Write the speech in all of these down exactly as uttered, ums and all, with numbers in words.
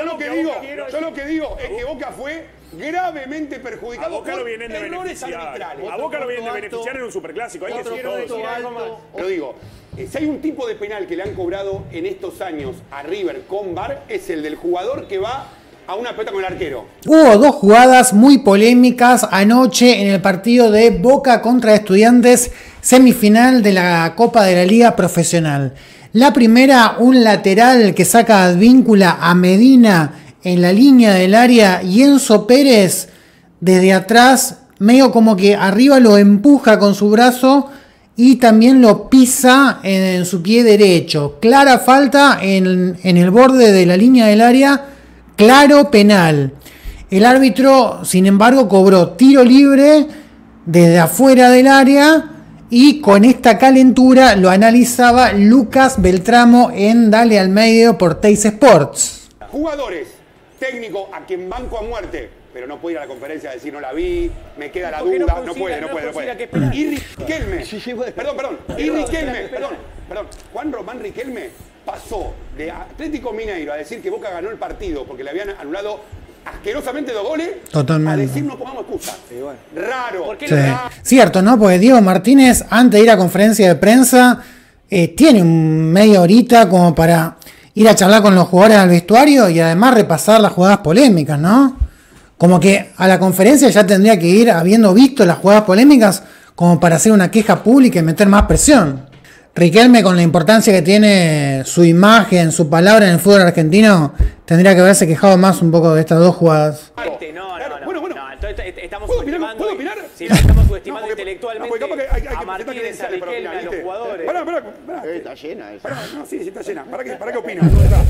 Yo lo que digo, yo lo que digo es que Boca fue gravemente perjudicado. A Boca lo vienen de beneficiar. A Boca lo vienen de beneficiar en un superclásico. Hay que decir todo. Lo digo, si hay un tipo de penal que le han cobrado en estos años a River con V A R, es el del jugador que va a una pelota con el arquero. Hubo dos jugadas muy polémicas anoche en el partido de Boca contra Estudiantes, semifinal de la Copa de la Liga Profesional. La primera, un lateral que saca Advíncula a Medina en la línea del área y Enzo Pérez desde atrás, medio como que arriba lo empuja con su brazo y también lo pisa en, en su pie derecho. Clara falta en, en el borde de la línea del área, claro penal. El árbitro, sin embargo, cobró tiro libre desde afuera del área y con esta calentura lo analizaba Lucas Beltramo en Dale al Medio por Teis Sports. Jugadores, técnico a quien banco a muerte, pero no puede ir a la conferencia a decir no la vi, me queda la duda, no, consiga, no puede, no, no puede, no puede. Y Riquelme, perdón, perdón, y Riquelme, perdón, perdón, Juan Román Riquelme pasó de Atlético Mineiro a decir que Boca ganó el partido porque le habían anulado asquerosamente dos goles. Totalmente. A decir no pongamos excusa. Sí, bueno. Raro. ¿Por qué sí. Raro? Cierto, ¿no? Porque Diego Martínez, antes de ir a conferencia de prensa, eh, tiene media horita como para ir a charlar con los jugadores al vestuario y además repasar las jugadas polémicas, ¿no? Como que a la conferencia ya tendría que ir habiendo visto las jugadas polémicas como para hacer una queja pública y meter más presión. Riquelme, con la importancia que tiene su imagen, su palabra en el fútbol argentino, tendría que haberse quejado más un poco de estas dos jugadas. No, no, no. Bueno, bueno. No, entonces estamos ¿Puedo opinar? subestimando, ¿Puedo opinar? sí, estamos subestimando no, porque, intelectualmente no, porque hay, hay, hay a Martínez, a Riquelme, a los jugadores. Pará, pará, pará. Eh, está llena esa. Pará, no, sí, sí está llena. ¿Para qué, para qué opino?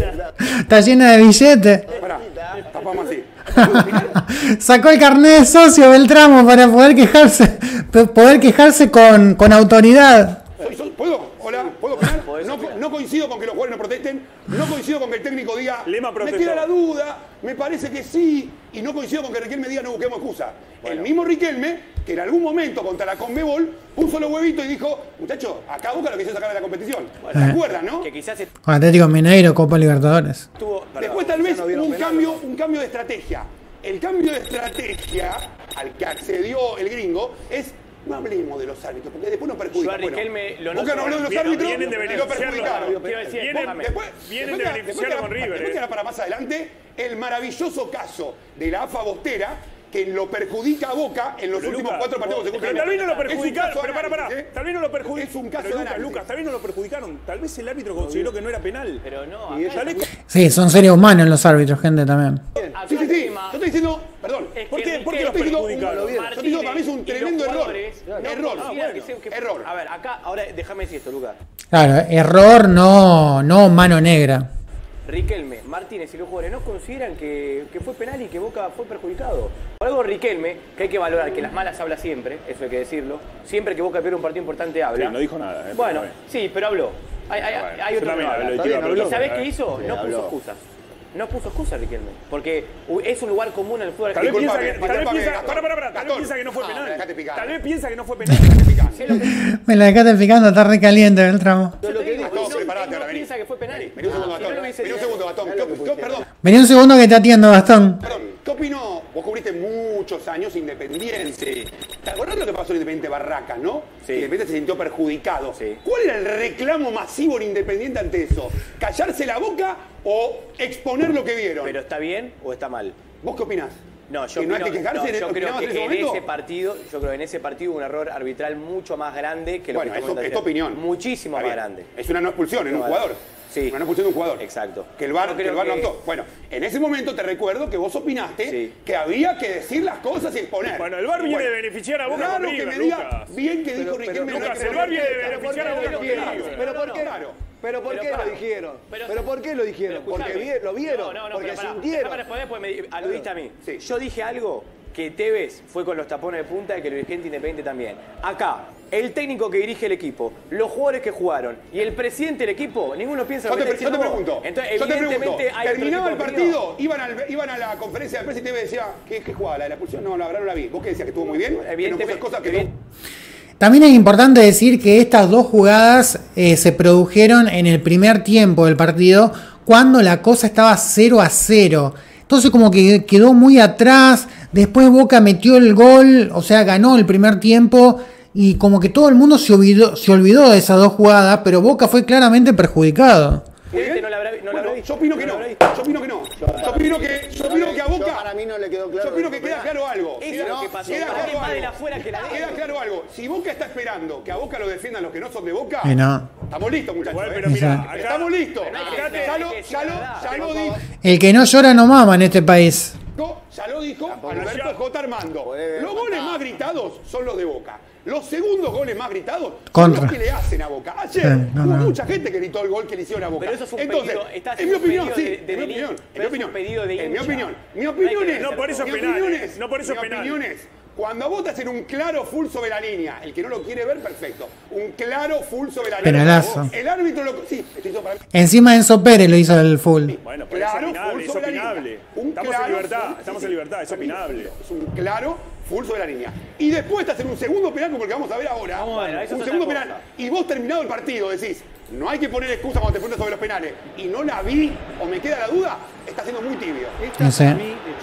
Está llena de billetes. Pará, tapamos así. Sacó el carnet de socio Beltramo para poder quejarse, poder quejarse con, con autoridad. ¿Puedo? Hola, ¿puedo opinar? No, no coincido con que los jugadores no protesten, no coincido con que el técnico diga, Lema me queda la duda, me parece que sí, y no coincido con que Riquelme diga no busquemos excusa. Bueno. El mismo Riquelme, que en algún momento contra la Conmebol, puso los huevitos y dijo, muchachos, acá Boca lo quiso sacar de la competición. Bueno, ¿se acuerdan, no? Que quizás con Atlético Mineiro, Copa Libertadores. Tuvo, Después tal vez no un, cambio, un cambio de estrategia. El cambio de estrategia al que accedió el gringo es no hablemos de los árbitros, porque después nos perjudican. Yo a Riquelme bueno, lo Boca no habló de los árbitros vienen de y lo perjudicaron. Vienen, después, vienen después de queda, beneficiarlo con River. Después queda para más adelante el maravilloso caso de la A F A Bostera, que lo perjudica a Boca en los pero últimos Lucas, cuatro partidos de Pero tal vez no lo perjudicaron. Pero para, para. ¿eh? Tal vez no lo perjudicaron. Es un caso pero de Lucas, análisis. Lucas, tal vez no lo perjudicaron. Tal vez el árbitro consideró que no era penal. Pero no, y ella le... Sí, son seres humanos los árbitros, gente, también. Sí, sí, sí. Yo estoy diciendo, perdón. Es ¿Por que qué, ¿por qué los Riquelme, perjudicaron? yo te digo, para mí es un tremendo error. Error. Ah, bueno. que, que, error. A ver, acá, ahora déjame decir esto, Lucas. Claro, error, no, no mano negra. Riquelme, Martínez y los jugadores no consideran que, que fue penal y que Boca fue perjudicado. Por algo Riquelme, que hay que valorar, que las malas habla siempre, eso hay que decirlo. Siempre que Boca pierde un partido importante habla. Sí, no dijo nada. Eh, bueno, sí, pero habló. Hay, hay, bueno, hay otro que no habla. ¿Y sabés qué hizo? Sí, no puso habló. excusas. No puso excusas Riquelme, porque es un lugar común en el fútbol Tal vez piensa argentino. que, tal vez disculpame, piensa, Gastón, para, para, para, tal vez Gastón. piensa que no fue No, penal. dejate picar. Tal vez piensa que no fue penal. Me la dejaste picando, está re caliente Beltramo. Yo te digo, Gastón, no, preparate, él no ahora vení. piensa que fue penal. Vení un segundo, Si no Gastón. lo hubiese Vení un dicho. segundo, Gastón. ¿Qué- qué- Perdón. Vení un segundo que te atiendo, Gastón. Perdón, ¿qué opinó? Vos cubriste muchos años Independiente. ¿Te acordás lo que pasó en Independiente Barracas, no? Sí. Independiente se sintió perjudicado. Sí. ¿Cuál era el reclamo masivo en Independiente ante eso? ¿Callarse la boca o exponer lo que vieron? ¿Pero está bien o está mal? ¿Vos qué opinás? No, yo, ¿Que no hay opino- que quejarse? no, yo creo ¿Opinabas que en ese en momento? ese partido, yo creo que en ese partido hubo un error arbitral mucho más grande que lo Bueno, que eso estamos es tu opinión. Muchísimo Está más bien. grande. Es una no expulsión en un No, jugador. Sí. Una no expulsión de un jugador. Exacto. Que el VAR, Yo que creo el VAR no que- actuó. Bueno, en ese momento te recuerdo que vos opinaste Sí. que había que decir las cosas y exponer. Bueno, el VAR viene Bueno, de beneficiar a Boca Claro con que River, me diga Lucas. bien que dijo Pero- Riquelme. pero, no hay Lucas, que el VAR viene de Pero ¿por beneficiar a qué Boca lo con dijeron? River. ¿Pero por qué? Claro. ¿Pero por Pero qué lo pará. dijeron? Pero- ¿Pero por qué lo dijeron? Pero Porque escuchame. vi- lo vieron, No, no, no, porque pero pará, sintieron. déjame responder porque me aludiste a mí. Sí. Yo dije algo que Tevez fue con los tapones de punta y que el dirigente Independiente también. Acá, el técnico que dirige el equipo, los jugadores que jugaron y el presidente del equipo, ninguno piensa Yo lo que te, está yo te diciendo vos. pregunto, Entonces, yo te pregunto, evidentemente hay otro terminaba el tipo de opinión. partido, iban, al, iban a la conferencia de prensa y Tevez decía, ¿qué, qué jugaba? ¿La de la expulsión? No, la verdad no la vi. ¿Vos qué decías? ¿Que estuvo muy bien? Que no puso Evidentemente, cosas que evident- no... También es importante decir que estas dos jugadas eh, se produjeron en el primer tiempo del partido, cuando la cosa estaba cero a cero. Entonces como que quedó muy atrás, después Boca metió el gol, o sea, ganó el primer tiempo y como que todo el mundo se olvidó, se olvidó de esas dos jugadas, pero Boca fue claramente perjudicado. Este no la habrá, no la habrá Bueno, yo opino que no, yo opino que no, yo opino que, yo opino que a Boca, para mí no le quedó claro. yo opino que queda claro algo. Eso Queda- es lo que pasó. queda Para mí claro más de algo. la afuera que la adentro. Queda claro algo. Si Boca está esperando que a Boca lo defiendan los que no son de Boca, Y no. estamos listos, muchachos. Igual, ¿eh? pero mira, acá, Estamos listos. hay que- Ya lo, hay que decir ya la lo, verdad. ya lo dijo, El que no llora no mama en este país. ya lo dijo Alberto ya. J. Armando. Podés Los goles más gritados son los de Boca. Los segundos goles más gritados Contra. son los que le hacen a Boca. Ayer Sí, no, hubo no. mucha gente que gritó el gol que le hicieron a Boca. Pero eso es un Entonces, pedido, está en mi haciendo un opinión, pedido sí, de- de en mi delito, opinión, en pero mi es un opinión, pedido de en mi hincha. opinión, mi No hay opinión que es, No, por eso mi es penal, opinión eh. es- No, por eso mi es penal. opinión es, cuando vos te hacen un claro full sobre la línea, el que no lo quiere ver, perfecto. Un claro full sobre la línea. Penalazo. El árbitro lo... Sí, estoy hizo para mí. Encima Enzo Pérez lo hizo el full. Bueno, pero Claro, es opinable, full es sobre la opinable. línea. Un Estamos claro en libertad, full- estamos sí, en sí. libertad, es opinable. Es un claro full sobre la línea. Y después te hacen un segundo penal, como el que vamos a ver ahora. Vamos a ver, eso un es segundo otra penal. cosa. Y vos terminado el partido decís, no hay que poner excusa cuando te preguntas sobre los penales. Y no la vi o me queda la duda, está siendo muy tibio. No sé.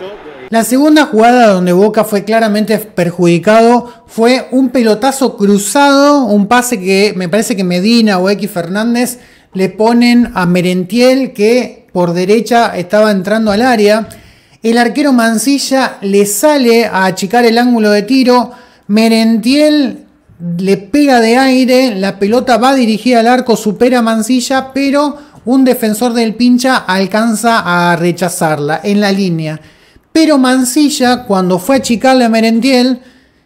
La segunda jugada donde Boca fue claramente perjudicado fue un pelotazo cruzado, un pase que me parece que Medina o X Fernández le ponen a Merentiel, que por derecha estaba entrando al área. El arquero Mancilla le sale a achicar el ángulo de tiro. Merentiel le pega de aire, la pelota va dirigida al arco, supera a Mancilla, pero un defensor del Pincha alcanza a rechazarla en la línea. Pero Mancilla, cuando fue a achicarle a Merentiel,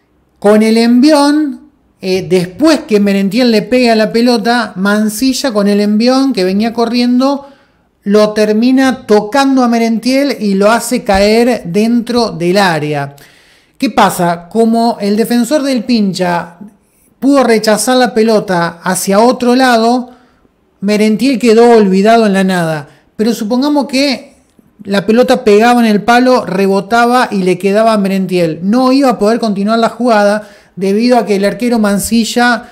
con el envión, eh, después que Merentiel le pega la pelota, Mancilla con el envión que venía corriendo, lo termina tocando a Merentiel y lo hace caer dentro del área. ¿Qué pasa? Como el defensor del Pincha pudo rechazar la pelota hacia otro lado, Merentiel quedó olvidado en la nada. Pero supongamos que la pelota pegaba en el palo, rebotaba y le quedaba a Merentiel. No iba a poder continuar la jugada debido a que el arquero Mancilla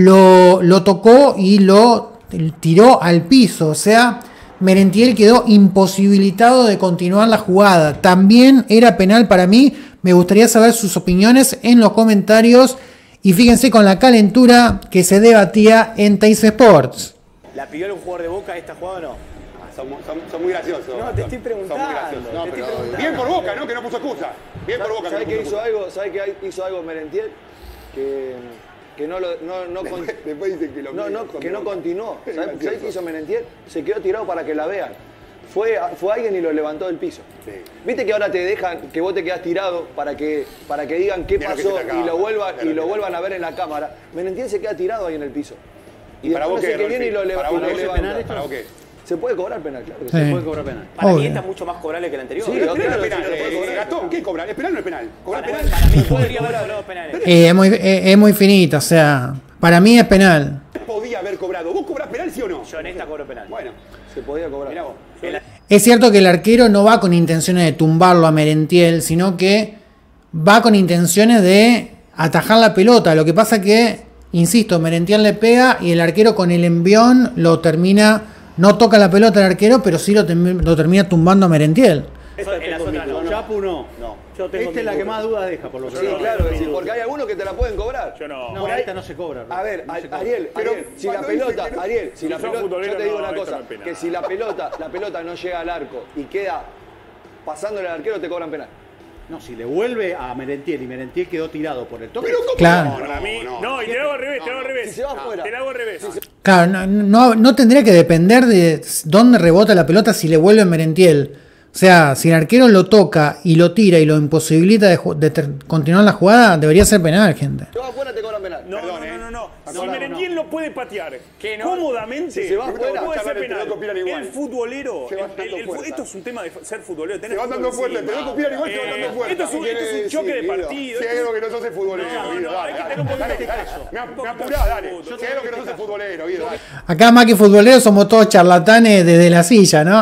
lo, lo tocó y lo tiró al piso. O sea, Merentiel quedó imposibilitado de continuar la jugada. También era penal para mí. Me gustaría saber sus opiniones en los comentarios. Y fíjense con la calentura que se debatía en Teis Sports. ¿La pidió un jugador de Boca esta jugada o no? Ah, Son, son- son muy graciosos. No, te estoy Son- preguntando. Son muy graciosos. No, te estoy pero- preguntando. Bien por Boca, ¿no? Que no puso excusa. Bien por Boca. ¿Sabe que qué no puso hizo excusa. algo? ¿Sabe qué hizo algo Merentiel? Que, que no lo no, no, con- Después, después dicen que lo no, no, que no continuó. Es ¿Sabe, gracioso. ¿sabe qué hizo Merentiel? Se quedó tirado para que la vean. Fue, fue alguien y lo levantó del piso. Sí. Viste que ahora te dejan, que vos te quedás tirado para que, para que digan qué Mira lo que pasó se te acaba. y lo vuelvan, Mira y lo lo que vuelvan a ver en la cámara. Merentiel se queda tirado ahí en el piso. ¿Y para vos después qué, no sé qué viene y lo, Rolfi? leva- ¿Para y vos lo qué? levanta. ¿Para vos qué? Se puede cobrar penal, claro que Sí. sí. Puede cobrar penal. Para mí Obvio. esta es mucho más cobrable que la anterior. Sí, Pero claro, es sí, penal. se puede Eh, cobrar. Gastón, ¿qué es cobrar? ¿Es penal o no es penal? ¿Cobrar Para, penal? para mí podría haber cobrado penales. Eh, es, muy, eh, es muy finita, o sea, para mí es penal. Podía haber cobrado. ¿Vos cobrás penal, sí o no? Yo en esta cobro penal. Bueno, Se podía cobrar. mirá vos. El- Es cierto que el arquero no va con intenciones de tumbarlo a Merentiel, sino que va con intenciones de atajar la pelota. Lo que pasa que, insisto, Merentiel le pega y el arquero con el envión lo termina, no toca la pelota al arquero, pero sí lo, termi- lo termina tumbando a Merentiel. Eso en las otras no. Chapu no. No. Yo tengo Esta es la que más dudas deja, por lo que Sí, veo. claro, que sí, porque hay algunos que te la pueden cobrar. Yo no. No, Por ahí- esta no se cobra. A ver, no se cobra. Ariel, Pero Ariel, si la cuando dice pelota, que no- Ariel, si la Si sos pelota, futbolero, yo te digo no, una esto cosa, no es penal. que si la pelota, la pelota no llega al arco y queda pasándole al arquero, te cobran penal. No, si le vuelve a Merentiel y Merentiel quedó tirado por el toque. Pero ¿cómo? Claro. No, Para mí, no, no, y te lo hago al revés, te lo hago al revés. Si se va afuera. Te lo hago al revés. Claro, no, no, no tendría que depender de dónde rebota la pelota si le vuelve Merentiel. O sea, si el arquero lo toca y lo tira y lo imposibilita de, ju- de ter- continuar la jugada, debería ser penal, gente. Si va afuera, te cobran penal. No, Perdón, no, eh. no, no, no. Si Perdón, Merentiel lo puede patear Que no. cómodamente, Si se va afuera, puede ser chavales, te penal. loco opinan igual. El futbolero, Se va el- dando el- el- fuerza. esto es un tema de ser futbolero. Se van dando fuerte, te loco opinan igual, se van dando Eh, fuerte. esto es un- ¿Qué esto es un querés choque de decir, Guido? partido. Si hay algo que no sos el futbolero, No, Guido, no, dale, hay que dale, tener un poquito dale, de dale. caso. Me, Un me poquito apurás, de dale. fútbol. Si hay algo que no sos el futbolero, Guido, dale. Acá más que futboleros somos todos charlatanes desde la silla, ¿no?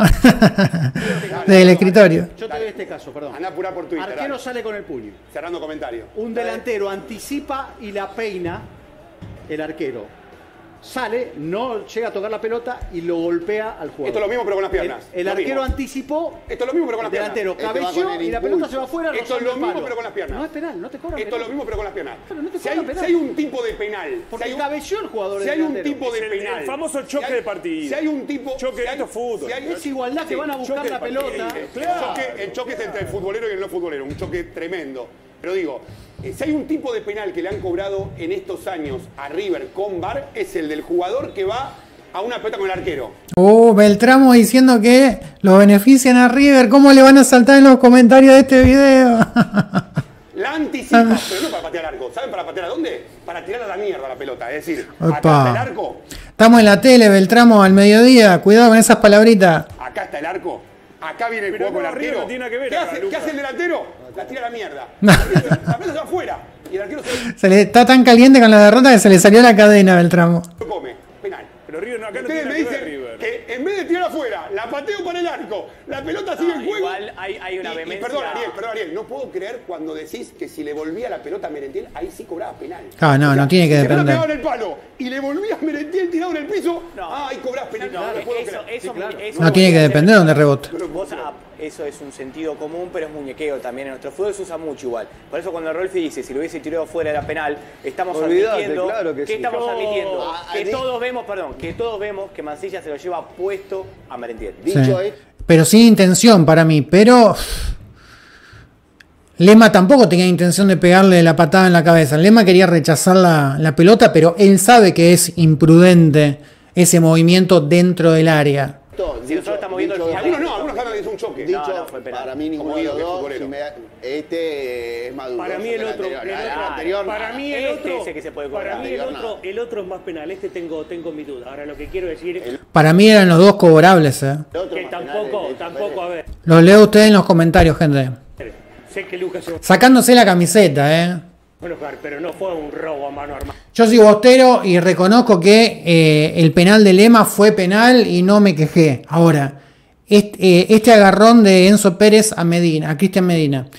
Desde el escritorio. Yo te doy este caso, perdón. Andá a apurar por Twitter, Arquero dale. sale con el puño. Cerrando comentario. Un delantero anticipa y la peina el arquero. sale, no llega a tocar la pelota y lo golpea al jugador. Esto es lo mismo pero con las piernas. El, el arquero anticipó. Esto es lo mismo pero con las piernas. El delantero cabeció y la pelota se va afuera. Esto es lo mismo pero con las piernas. No es penal, no te cobran Esto penal. es lo mismo pero con las piernas. Pero no te si, hay, cobran penal. si hay un tipo de penal. Porque si hay un, cabeció el jugador. Si hay un tipo de el, penal. El famoso choque si hay, de partido. Si hay un tipo. Choque si hay, de fútbol. Si hay, es igualdad que sí, van a buscar la pelota. Claro. El, choque, el choque es entre el futbolero y el no futbolero. Un choque tremendo. Pero digo, eh, si hay un tipo de penal que le han cobrado en estos años a River con V A R, es el del jugador que va a una pelota con el arquero. Oh, Beltramo diciendo que lo benefician a River. ¿Cómo le van a saltar en los comentarios de este video? La anticipa, pero no para patear al arco. ¿Saben para patear a dónde? Para tirar a la mierda la pelota. Es decir, Opa. acá está el arco. Estamos en la tele, Beltramo, al mediodía. Cuidado con esas palabritas. Acá está el arco. Acá viene el Pero juego con el no, River arquero. no tiene nada que ver ¿Qué, acá, hace, Lucas. ¿Qué hace el delantero? La tira a la mierda. La pelota se va afuera. Y el arquero se Se le está tan caliente con la derrota que se le salió la cadena, Beltramo. lo come. Penal. Pero River no, acá no Ustedes tiene me nada que ver dicen River. que en vez de tirar afuera, la pateo para el arco, la pelota sigue en juego. Igual hay, hay una Y- y, vehemencia. perdón, Ariel, perdón, Ariel, no puedo creer cuando decís que si le volvía la pelota a Merentiel, ahí sí cobraba penal. Ah, no, no tiene que si la pelota depender. pegaba en el palo y le volvía a Merentiel tirado en el piso, No. ah, ahí cobrás penal. No, No, no puedo eso, creer. eso, eso No tiene que depender de donde rebote. Vos, ah, eso es un sentido común, pero es muñequeo también. En nuestro fútbol se usa mucho igual. Por eso cuando Rolfi dice, si lo hubiese tirado fuera era penal, estamos Olvidate, admitiendo, claro que sí. estamos No. admitiendo? Ah, que di- todos vemos, perdón, que todos vemos que Mancilla se lo lleva puesto a Merentiel. Dicho Sí. ahí, Pero sin intención para mí. Pero Lema tampoco tenía intención de pegarle la patada en la cabeza. Lema quería rechazar la, la pelota, pero él sabe que es imprudente ese movimiento dentro del área. Si nosotros estamos viendo el dicho- final- Algunos no, algunos hablan de que es un choque. Dicho, No, no, fue penal. para mí ninguno Como de digo los que es dos. futbolero. si me da- este es más dudoso Para mí que el otro, anterior. el El otro- anterior, para nada. mí el Este otro, es el que se puede cobrar. para mí el Anterior, otro, nada. el otro es más penal. Este tengo, tengo mi duda. Ahora lo que quiero decir Para mí eran los dos cobrables. ¿eh? El otro que más penal, tampoco, el- el- tampoco, a ver, Los leo a ustedes en los comentarios, gente. sé que Lucas se va Sacándose la camiseta, ¿eh? a enojar, pero no fue un robo a mano armada. Yo soy bostero y reconozco que eh, el penal de Lema fue penal y no me quejé. Ahora, este, eh, este agarrón de Enzo Pérez a Medina, a Cristian Medina,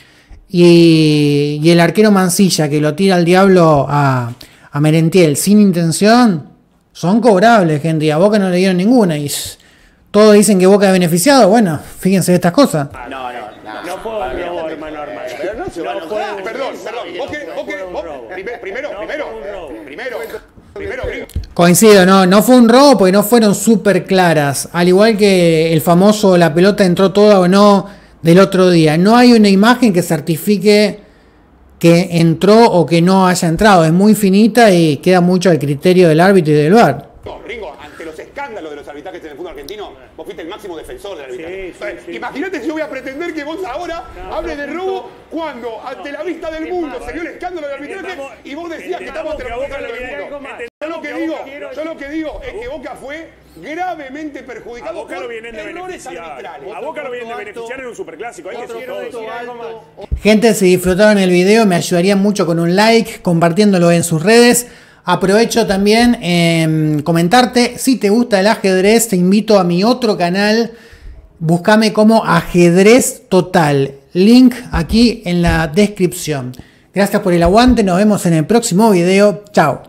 y, y el arquero Mancilla que lo tira al diablo a, a Merentiel sin intención, son cobrables, gente. Y a Boca no le dieron ninguna. Y s- todos dicen que Boca es beneficiado. Bueno, fíjense de estas cosas. No, no, no. No fue un robo a mano armada. Pero no se va a No fue enojar. un- Perdón, perdón. Vos que, vos que, fue un vos- robo. prime- primero, No primero, fue un robo. primero, primero, gringo. Coincido, no, no fue un robo porque no fueron súper claras. Al igual que el famoso la pelota entró toda o no del otro día. No hay una imagen que certifique que entró o que no haya entrado. Es muy finita y queda mucho al criterio del árbitro y del V A R. No, Ringo, ante los escándalos de los arbitrajes en el fútbol argentino, vos fuiste el máximo defensor del arbitraje. Sí, sí, Entonces, sí. Imagínate si yo voy a pretender que vos ahora No, hables de pero robo punto- cuando ante la vista del es mundo más, se dio el escándalo del arbitraje entendamos- y vos decías que estamos entendamos ante que la a Boca escándalo le del viene mundo. algo más. Yo lo que que a digo, Boca quiero- yo lo que digo es que Boca fue gravemente A perjudicado Boca por lo vienen de errores beneficiar. arbitrales. A Boca lo vienen de Otro beneficiar en un superclásico. Hay que Otro decir todo. punto alto. Gente, si disfrutaron el video, me ayudarían mucho con un like, compartiéndolo en sus redes. Aprovecho también en comentarte, si te gusta el ajedrez, te invito a mi otro canal. Búscame como Ajedrez Total. Link aquí en la descripción. Gracias por el aguante, nos vemos en el próximo video. Chao.